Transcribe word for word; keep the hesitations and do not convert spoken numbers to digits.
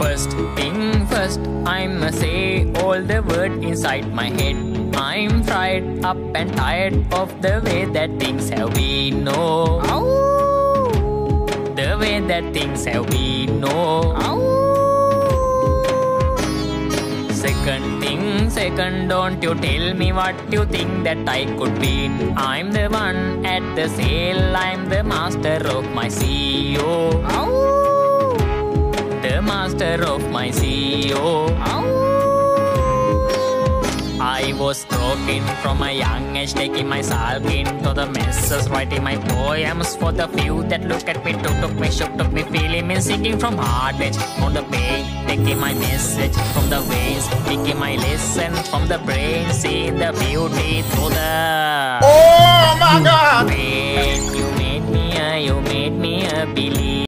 First thing first, I'ma say all the words inside my head. I'm fried up and tired of the way that things have been. No, the way that things have been. No. Second thing, second, don't you tell me what you think that I could be. I'm the one at the sail, I'm the master of my C E O. The master of my C E O. I was broken from a young age, taking my sulk into the messes, writing my poems for the few that look at me, took, took me, shook, took me, feeling me, singing from heart edge, on the pain, taking my message from the veins, taking my lesson from the brain, seeing the beauty through the. Oh my God! Wait, you made me a, you made me a believe.